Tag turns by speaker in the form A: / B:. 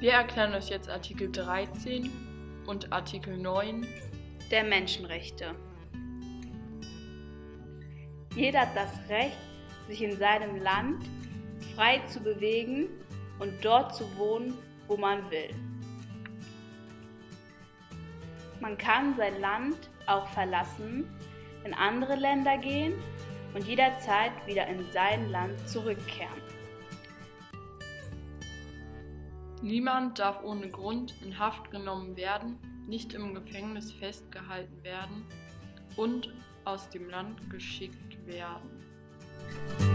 A: Wir erklären euch jetzt Artikel 13 und Artikel 9
B: der Menschenrechte. Jeder hat das Recht, sich in seinem Land frei zu bewegen und dort zu wohnen, wo man will. Man kann sein Land auch verlassen, in andere Länder gehen und jederzeit wieder in sein Land zurückkehren.
A: Niemand darf ohne Grund in Haft genommen werden, nicht im Gefängnis festgehalten werden und aus dem Land geschickt werden.